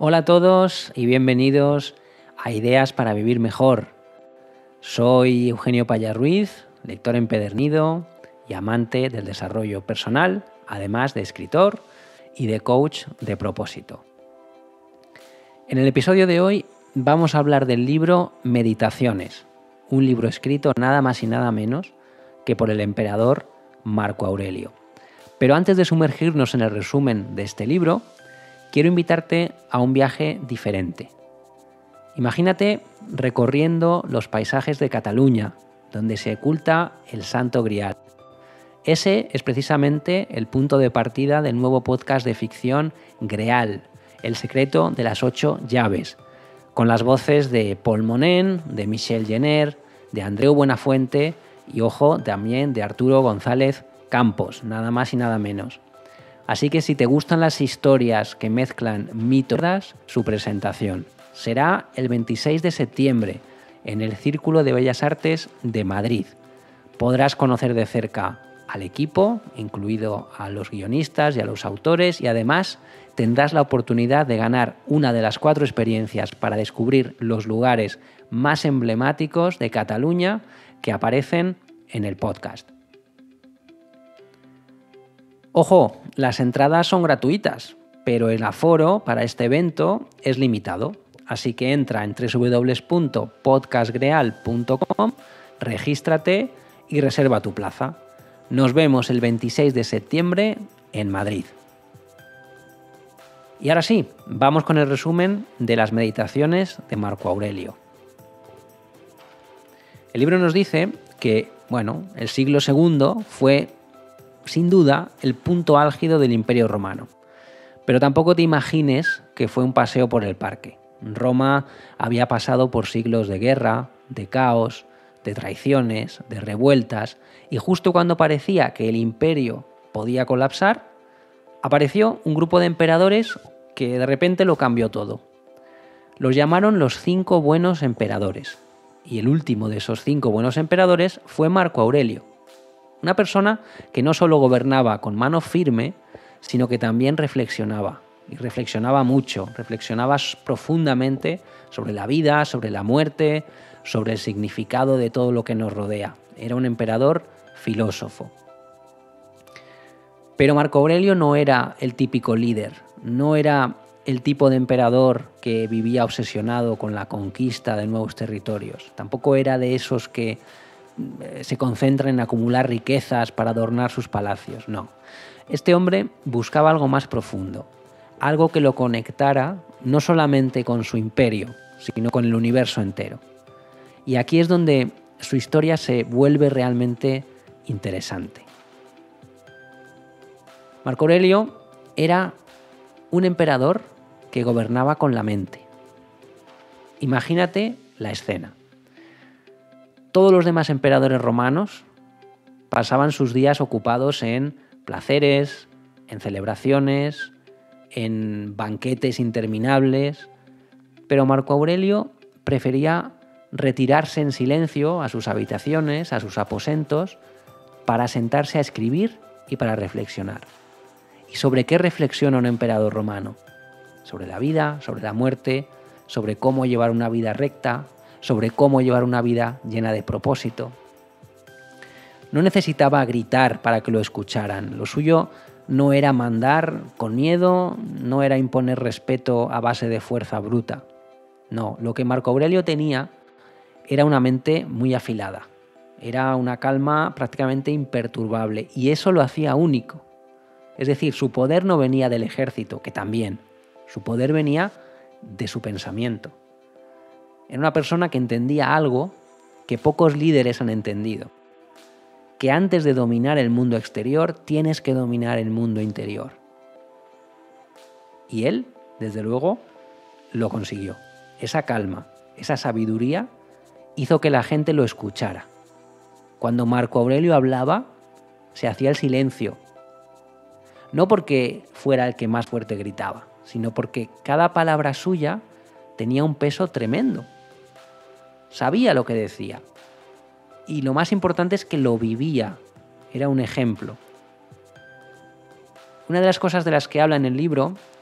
Hola a todos y bienvenidos a Ideas para Vivir Mejor. Soy Eugenio Paya Ruiz, lector empedernido y amante del desarrollo personal, además de escritor y de coach de propósito. En el episodio de hoy vamos a hablar del libro Meditaciones, un libro escrito nada más y nada menos que por el emperador Marco Aurelio. Pero antes de sumergirnos en el resumen de este libro, quiero invitarte a un viaje diferente. Imagínate recorriendo los paisajes de Cataluña, donde se oculta el Santo Grial. Ese es precisamente el punto de partida del nuevo podcast de ficción Greal, el secreto de las 8 llaves, con las voces de Paul Monén, de Michel Jenner, de Andreu Buenafuente y, ojo, también de Arturo González Campos, nada más y nada menos. Así que si te gustan las historias que mezclan mitos, su presentación será el 26 de septiembre en el Círculo de Bellas Artes de Madrid. Podrás conocer de cerca al equipo, incluido a los guionistas y a los autores, y además tendrás la oportunidad de ganar una de las 4 experiencias para descubrir los lugares más emblemáticos de Cataluña que aparecen en el podcast. Ojo, las entradas son gratuitas, pero el aforo para este evento es limitado. Así que entra en www.podcastgreal.com, regístrate y reserva tu plaza. Nos vemos el 26 de septiembre en Madrid. Y ahora sí, vamos con el resumen de las meditaciones de Marco Aurelio. El libro nos dice que, el siglo II fue sin duda el punto álgido del Imperio Romano. Pero tampoco te imagines que fue un paseo por el parque. Roma había pasado por siglos de guerra, de caos, de traiciones, de revueltas, y justo cuando parecía que el imperio podía colapsar, apareció un grupo de emperadores que de repente lo cambió todo. Los llamaron los 5 buenos emperadores, y el último de esos 5 buenos emperadores fue Marco Aurelio. Una persona que no solo gobernaba con mano firme, sino que también reflexionaba. Y reflexionaba mucho, reflexionaba profundamente sobre la vida, sobre la muerte, sobre el significado de todo lo que nos rodea. Era un emperador filósofo. Pero Marco Aurelio no era el típico líder, no era el tipo de emperador que vivía obsesionado con la conquista de nuevos territorios. Tampoco era de esos que se concentra en acumular riquezas para adornar sus palacios. No. Este hombre buscaba algo más profundo, algo que lo conectara no solamente con su imperio, sino con el universo entero. Y aquí es donde su historia se vuelve realmente interesante. Marco Aurelio era un emperador que gobernaba con la mente. Imagínate la escena. Todos los demás emperadores romanos pasaban sus días ocupados en placeres, en celebraciones, en banquetes interminables, pero Marco Aurelio prefería retirarse en silencio a sus habitaciones, a sus aposentos, para sentarse a escribir y para reflexionar. ¿Y sobre qué reflexiona un emperador romano? Sobre la vida, sobre la muerte, sobre cómo llevar una vida recta, sobre cómo llevar una vida llena de propósito. No necesitaba gritar para que lo escucharan. Lo suyo no era mandar con miedo, no era imponer respeto a base de fuerza bruta. No, lo que Marco Aurelio tenía era una mente muy afilada. Era una calma prácticamente imperturbable y eso lo hacía único. Es decir, su poder no venía del ejército, que también. Su poder venía de su pensamiento. Era una persona que entendía algo que pocos líderes han entendido. Que antes de dominar el mundo exterior, tienes que dominar el mundo interior. Y él, desde luego, lo consiguió. Esa calma, esa sabiduría, hizo que la gente lo escuchara. Cuando Marco Aurelio hablaba, se hacía el silencio. No porque fuera el que más fuerte gritaba, sino porque cada palabra suya tenía un peso tremendo. Sabía lo que decía. Y lo más importante es que lo vivía. Era un ejemplo. Una de las cosas de las que habla en el libro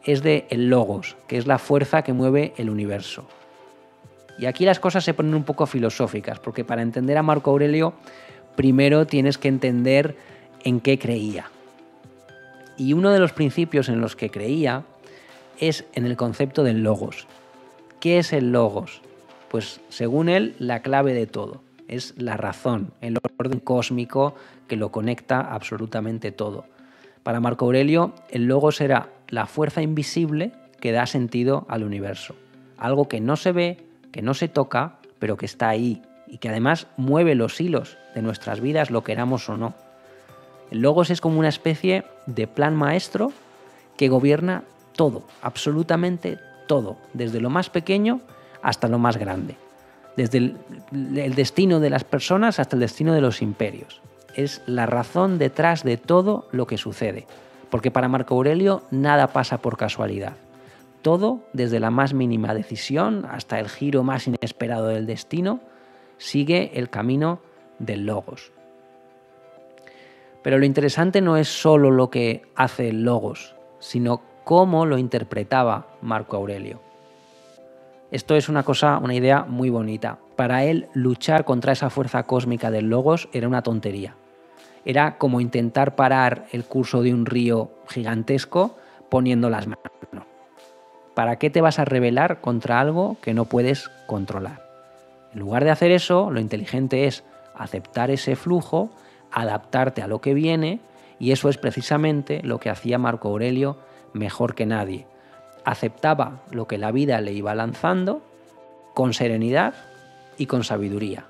es de el logos, que es la fuerza que mueve el universo. Y aquí las cosas se ponen un poco filosóficas, porque para entender a Marco Aurelio, primero tienes que entender en qué creía. Y uno de los principios en los que creía es en el concepto del logos. ¿Qué es el logos? Pues según él, la clave de todo. Es la razón, el orden cósmico que lo conecta absolutamente todo. Para Marco Aurelio, el logos era la fuerza invisible que da sentido al universo. Algo que no se ve, que no se toca, pero que está ahí y que además mueve los hilos de nuestras vidas, lo queramos o no. El logos es como una especie de plan maestro que gobierna todo, absolutamente todo, desde lo más pequeño hasta lo más grande, desde el destino de las personas hasta el destino de los imperios. Es la razón detrás de todo lo que sucede, porque para Marco Aurelio nada pasa por casualidad. Todo, desde la más mínima decisión hasta el giro más inesperado del destino, sigue el camino del logos. Pero lo interesante no es solo lo que hace el logos, sino cómo lo interpretaba Marco Aurelio. Esto es una idea muy bonita. Para él, luchar contra esa fuerza cósmica del logos era una tontería. Era como intentar parar el curso de un río gigantesco poniendo las manos. ¿Para qué te vas a rebelar contra algo que no puedes controlar? En lugar de hacer eso, lo inteligente es aceptar ese flujo, adaptarte a lo que viene, y eso es precisamente lo que hacía Marco Aurelio mejor que nadie. Aceptaba lo que la vida le iba lanzando con serenidad y con sabiduría.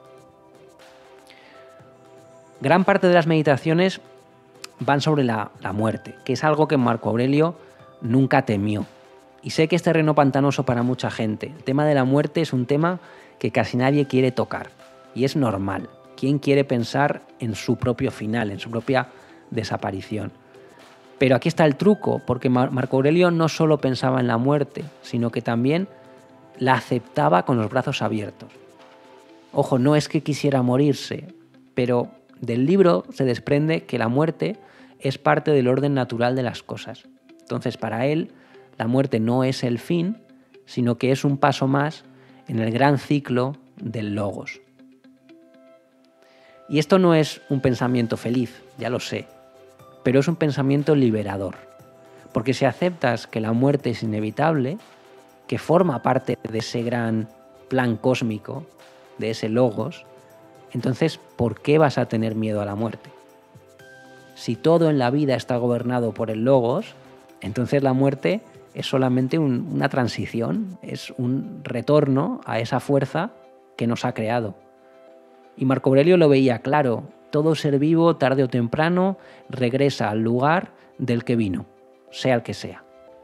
Gran parte de las meditaciones van sobre la muerte, que es algo que Marco Aurelio nunca temió. Y sé que es terreno pantanoso para mucha gente. El tema de la muerte es un tema que casi nadie quiere tocar. Y es normal. ¿Quién quiere pensar en su propio final, en su propia desaparición? Pero aquí está el truco, porque Marco Aurelio no solo pensaba en la muerte, sino que también la aceptaba con los brazos abiertos. Ojo, no es que quisiera morirse, pero del libro se desprende que la muerte es parte del orden natural de las cosas. Entonces, para él, la muerte no es el fin, sino que es un paso más en el gran ciclo del logos. Y esto no es un pensamiento feliz, ya lo sé, pero es un pensamiento liberador. Porque si aceptas que la muerte es inevitable, que forma parte de ese gran plan cósmico, de ese logos, entonces, ¿por qué vas a tener miedo a la muerte? Si todo en la vida está gobernado por el logos, entonces la muerte es solamente una transición, es un retorno a esa fuerza que nos ha creado. Y Marco Aurelio lo veía claro, todo ser vivo tarde o temprano regresa al lugar del que vino, sea el que sea.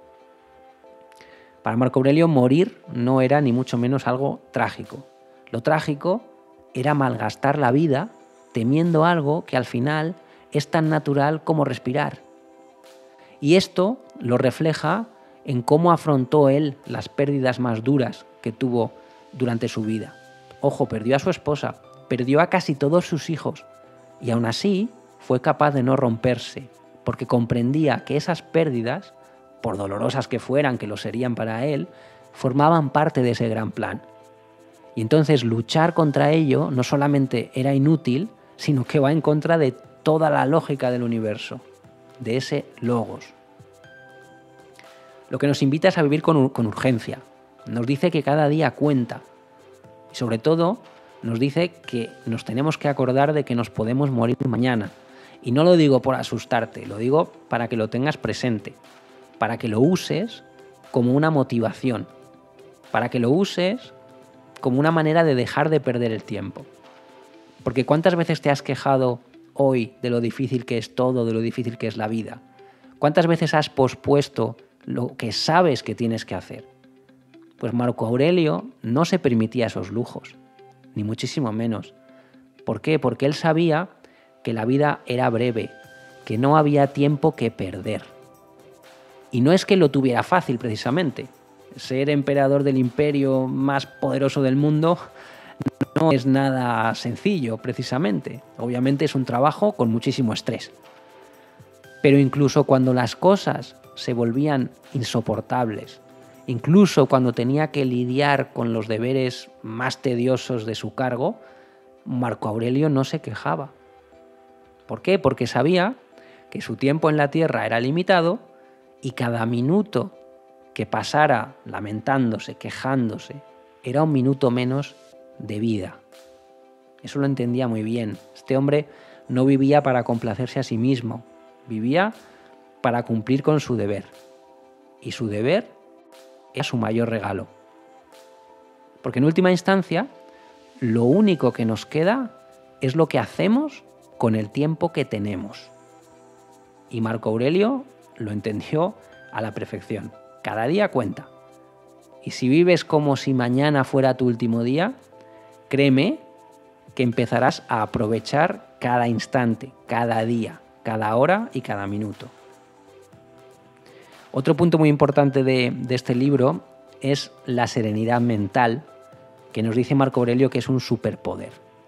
Para Marco Aurelio morir no era ni mucho menos algo trágico. Lo trágico era malgastar la vida temiendo algo que al final es tan natural como respirar. Y esto lo refleja en cómo afrontó él las pérdidas más duras que tuvo durante su vida. Ojo, perdió a su esposa, perdió a casi todos sus hijos y aún así fue capaz de no romperse porque comprendía que esas pérdidas, por dolorosas que fueran, que lo serían para él, formaban parte de ese gran plan. Y entonces luchar contra ello no solamente era inútil, sino que va en contra de toda la lógica del universo, de ese logos. Lo que nos invita es a vivir con urgencia. Nos dice que cada día cuenta. Y sobre todo, nos dice que nos tenemos que acordar de que nos podemos morir mañana. Y no lo digo por asustarte, lo digo para que lo tengas presente, para que lo uses como una motivación, para que lo uses como una manera de dejar de perder el tiempo. Porque ¿cuántas veces te has quejado hoy de lo difícil que es todo, de lo difícil que es la vida? ¿Cuántas veces has pospuesto lo que sabes que tienes que hacer? Pues Marco Aurelio no se permitía esos lujos, ni muchísimo menos. ¿Por qué? Porque él sabía que la vida era breve, que no había tiempo que perder. Y no es que lo tuviera fácil precisamente. Ser emperador del imperio más poderoso del mundo no es nada sencillo precisamente. Obviamente es un trabajo con muchísimo estrés. Pero incluso cuando las cosas se volvían insoportables. Incluso cuando tenía que lidiar con los deberes más tediosos de su cargo, Marco Aurelio no se quejaba. ¿Por qué? Porque sabía que su tiempo en la tierra era limitado y cada minuto que pasara lamentándose, quejándose, era un minuto menos de vida. Eso lo entendía muy bien. Este hombre no vivía para complacerse a sí mismo, vivía para cumplir con su deber. Y su deber era su mayor regalo. Porque en última instancia, lo único que nos queda es lo que hacemos con el tiempo que tenemos. Y Marco Aurelio lo entendió a la perfección. Cada día cuenta. Y si vives como si mañana fuera tu último día, créeme que empezarás a aprovechar cada instante, cada día, cada hora y cada minuto. Otro punto muy importante de este libro es la serenidad mental, que nos dice Marco Aurelio que es un superpoder.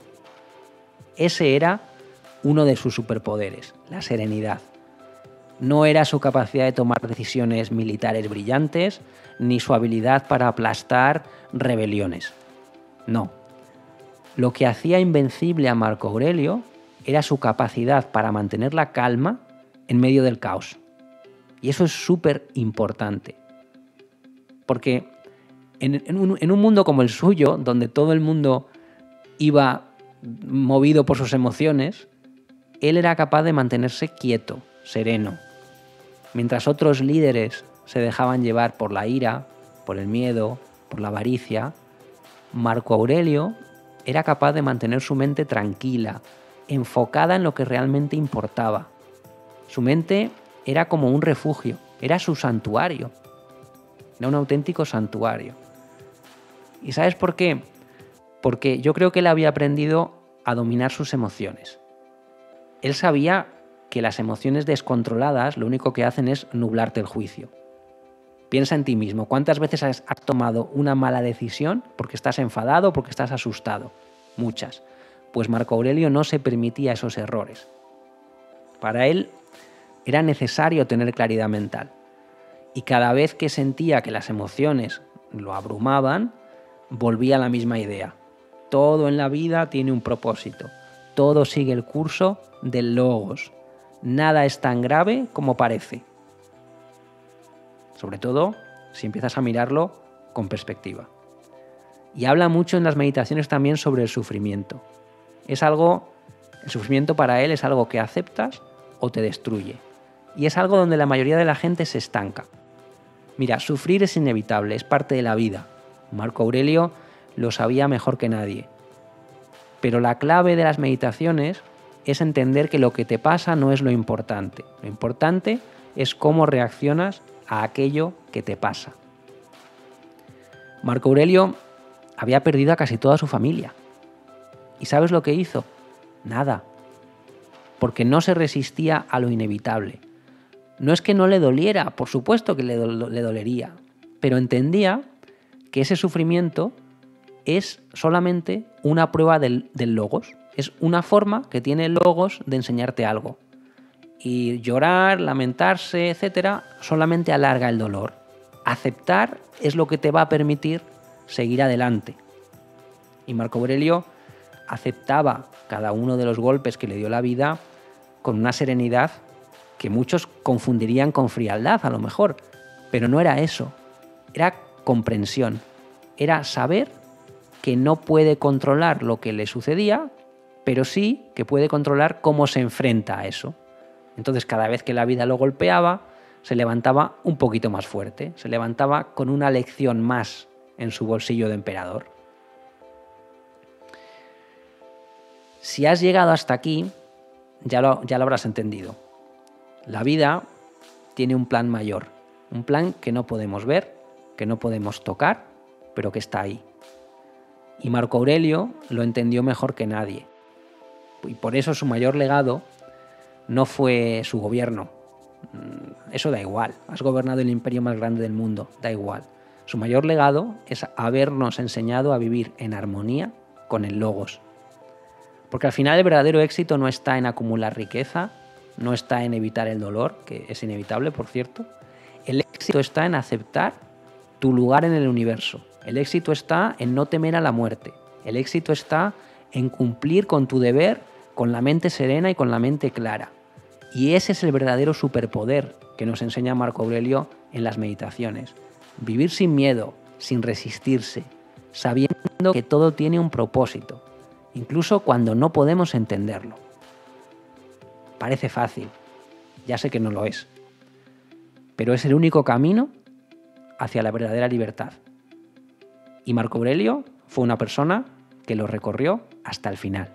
Ese era uno de sus superpoderes, la serenidad. No era su capacidad de tomar decisiones militares brillantes, ni su habilidad para aplastar rebeliones. No. Lo que hacía invencible a Marco Aurelio era su capacidad para mantener la calma en medio del caos. Y eso es súper importante. Porque en un mundo como el suyo, donde todo el mundo iba movido por sus emociones, él era capaz de mantenerse quieto, sereno. Mientras otros líderes se dejaban llevar por la ira, por el miedo, por la avaricia, Marco Aurelio era capaz de mantener su mente tranquila, enfocada en lo que realmente importaba. Su mente era como un refugio, era su santuario. Era un auténtico santuario. ¿Y sabes por qué? Porque yo creo que él había aprendido a dominar sus emociones. Él sabía que las emociones descontroladas lo único que hacen es nublarte el juicio. Piensa en ti mismo. ¿Cuántas veces has tomado una mala decisión porque estás enfadado o porque estás asustado? Muchas. Pues Marco Aurelio no se permitía esos errores. Para él era necesario tener claridad mental. Y cada vez que sentía que las emociones lo abrumaban, volvía a la misma idea. Todo en la vida tiene un propósito. Todo sigue el curso del logos. Nada es tan grave como parece. Sobre todo si empiezas a mirarlo con perspectiva. Y habla mucho en las meditaciones también sobre el sufrimiento. El sufrimiento para él es algo que aceptas o te destruye. Y es algo donde la mayoría de la gente se estanca. Mira, sufrir es inevitable, es parte de la vida. Marco Aurelio lo sabía mejor que nadie. Pero la clave de las meditaciones es entender que lo que te pasa no es lo importante. Lo importante es cómo reaccionas a aquello que te pasa. Marco Aurelio había perdido a casi toda su familia. ¿Y sabes lo que hizo? Nada. Porque no se resistía a lo inevitable. No es que no le doliera, por supuesto que le dolería, pero entendía que ese sufrimiento es solamente una prueba del logos. Es una forma que tiene el logos de enseñarte algo. Y llorar, lamentarse, etcétera, solamente alarga el dolor. Aceptar es lo que te va a permitir seguir adelante. Y Marco Aurelio aceptaba cada uno de los golpes que le dio la vida con una serenidad que muchos confundirían con frialdad a lo mejor, pero no era eso, era comprensión, era saber que no puede controlar lo que le sucedía, pero sí que puede controlar cómo se enfrenta a eso. Entonces cada vez que la vida lo golpeaba, se levantaba un poquito más fuerte, se levantaba con una lección más en su bolsillo de emperador. Si has llegado hasta aquí, ya lo habrás entendido. La vida tiene un plan mayor, un plan que no podemos ver, que no podemos tocar, pero que está ahí. Y Marco Aurelio lo entendió mejor que nadie. Y por eso su mayor legado no fue su gobierno. Eso da igual. Has gobernado el imperio más grande del mundo, da igual. Su mayor legado es habernos enseñado a vivir en armonía con el logos. Porque al final el verdadero éxito no está en acumular riqueza, no está en evitar el dolor, que es inevitable, por cierto, El éxito está en aceptar tu lugar en el universo. El éxito está en no temer a la muerte. El éxito está en cumplir con tu deber con la mente serena y con la mente clara. Y ese es el verdadero superpoder que nos enseña Marco Aurelio en las meditaciones. Vivir sin miedo, sin resistirse, sabiendo que todo tiene un propósito, incluso cuando no podemos entenderlo. Parece fácil, ya sé que no lo es, pero es el único camino hacia la verdadera libertad. Y Marco Aurelio fue una persona que lo recorrió hasta el final.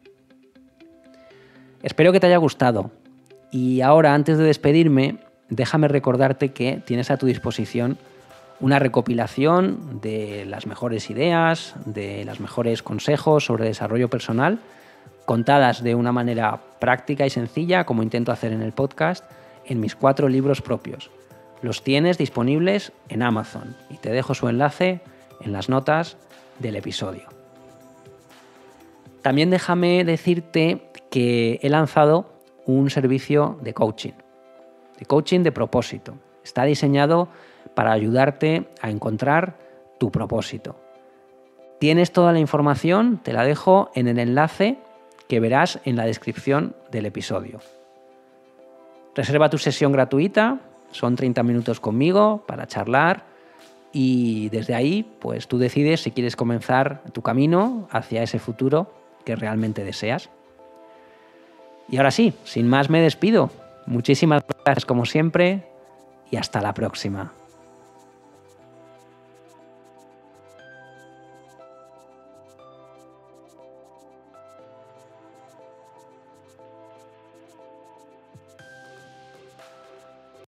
Espero que te haya gustado. Y ahora, antes de despedirme, déjame recordarte que tienes a tu disposición una recopilación de las mejores ideas, de los mejores consejos sobre desarrollo personal, contadas de una manera práctica y sencilla, como intento hacer en el podcast, en mis 4 libros propios. Los tienes disponibles en Amazon y te dejo su enlace en las notas del episodio. También déjame decirte que he lanzado un servicio de coaching de propósito. Está diseñado para ayudarte a encontrar tu propósito. Tienes toda la información, te la dejo en el enlace que verás en la descripción del episodio. Reserva tu sesión gratuita, son 30 minutos conmigo para charlar y desde ahí pues tú decides si quieres comenzar tu camino hacia ese futuro que realmente deseas. Y ahora sí, sin más me despido. Muchísimas gracias como siempre y hasta la próxima.